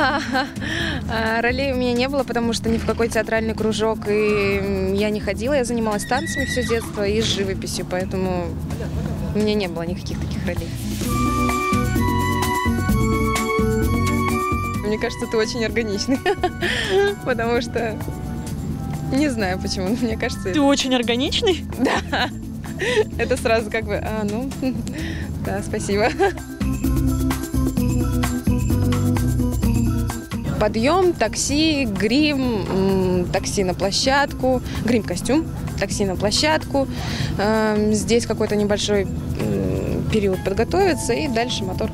Ролей у меня не было, потому что ни в какой театральный кружок и я не ходила. Я занималась танцами все детство и с живописью, поэтому у меня не было никаких таких ролей. Мне кажется, ты очень органичный, потому что не знаю почему, но мне кажется... Ты очень органичный? Да, это сразу как бы, да, спасибо. Подъем, такси, грим, такси на площадку, грим-костюм, такси на площадку. Здесь какой-то небольшой период подготовиться и дальше мотор.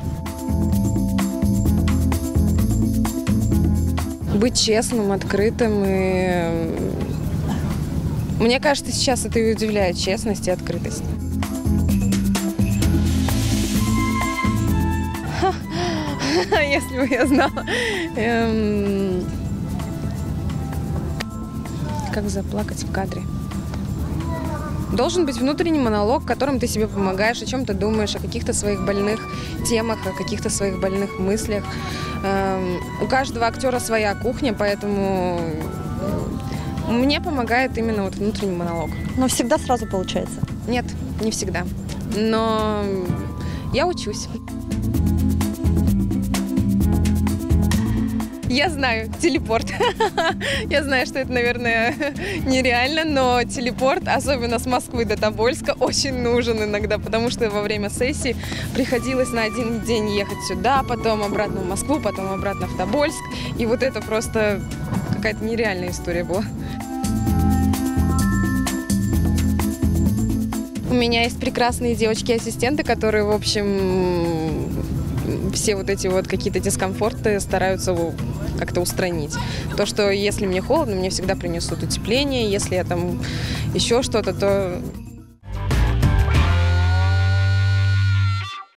Быть честным, открытым и... Мне кажется, сейчас это и удивляет, честность и открытость. Если бы я знала. Как заплакать в кадре? Должен быть внутренний монолог, которым ты себе помогаешь, о чем ты думаешь, о каких-то своих больных темах, о каких-то своих больных мыслях. У каждого актера своя кухня, поэтому мне помогает именно вот внутренний монолог. Но всегда сразу получается? Нет, не всегда. Но я учусь. Я знаю, телепорт. Я знаю, что это, наверное, нереально, но телепорт, особенно с Москвы до Тобольска, очень нужен иногда, потому что во время сессии приходилось на один день ехать сюда, потом обратно в Москву, потом обратно в Тобольск. И вот это просто какая-то нереальная история была. У меня есть прекрасные девочки-ассистенты, которые, в общем, все вот эти вот какие-то дискомфорты стараются как-то устранить. То, что если мне холодно, мне всегда принесут утепление, если я там еще что-то, то